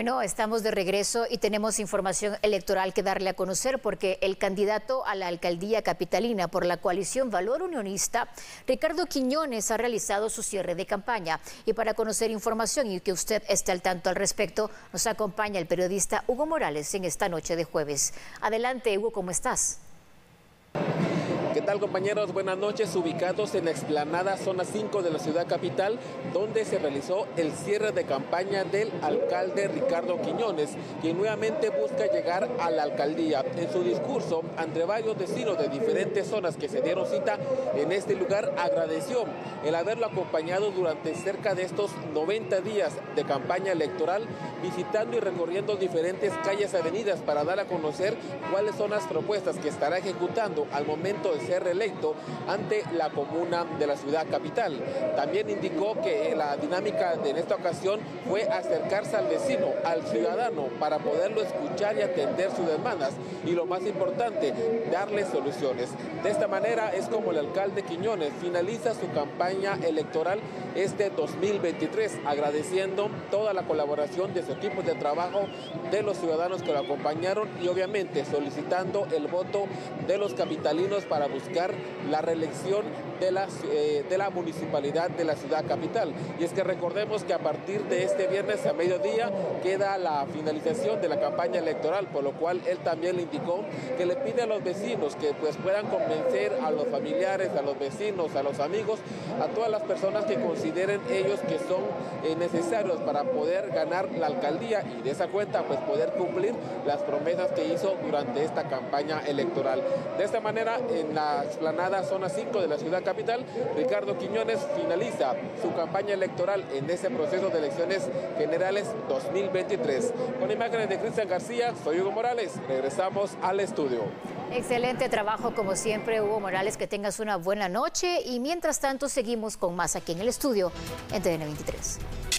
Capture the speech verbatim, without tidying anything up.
Bueno, estamos de regreso y tenemos información electoral que darle a conocer porque el candidato a la alcaldía capitalina por la coalición Valor Unionista, Ricardo Quiñones, ha realizado su cierre de campaña. Y para conocer información y que usted esté al tanto al respecto, nos acompaña el periodista Hugo Morales en esta noche de jueves. Adelante, Hugo, ¿cómo estás? ¿Qué tal, compañeros? Buenas noches. Ubicados en la explanada zona cinco de la ciudad capital, donde se realizó el cierre de campaña del alcalde Ricardo Quiñones, quien nuevamente busca llegar a la alcaldía. En su discurso, ante varios vecinos de diferentes zonas que se dieron cita en este lugar, agradeció el haberlo acompañado durante cerca de estos noventa días de campaña electoral, visitando y recorriendo diferentes calles y avenidas para dar a conocer cuáles son las propuestas que estará ejecutando al momento de ser reelecto ante la comuna de la ciudad capital. También indicó que la dinámica de en esta ocasión fue acercarse al vecino, al ciudadano, para poderlo escuchar y atender sus demandas y, lo más importante, darle soluciones. De esta manera es como el alcalde Quiñones finaliza su campaña electoral este dos mil veintitrés, agradeciendo toda la colaboración de su equipo de trabajo, de los ciudadanos que lo acompañaron y obviamente solicitando el voto de los capitalinos para buscar la reelección de la, eh, de la municipalidad de la ciudad capital. Y es que recordemos que a partir de este viernes a mediodía queda la finalización de la campaña electoral, por lo cual él también le indicó que le pide a los vecinos que pues puedan convencer a los familiares, a los vecinos, a los amigos, a todas las personas que consideren ellos que son eh, necesarios para poder ganar la alcaldía y de esa cuenta pues poder cumplir las promesas que hizo durante esta campaña electoral. De esta manera, en la explanada zona cinco de la ciudad capital, Ricardo Quiñones finaliza su campaña electoral en ese proceso de elecciones generales dos mil veintitrés. Con imágenes de Cristian García, soy Hugo Morales. Regresamos al estudio. Excelente trabajo como siempre, Hugo Morales, que tengas una buena noche y mientras tanto seguimos con más aquí en el estudio en T V N veintitrés.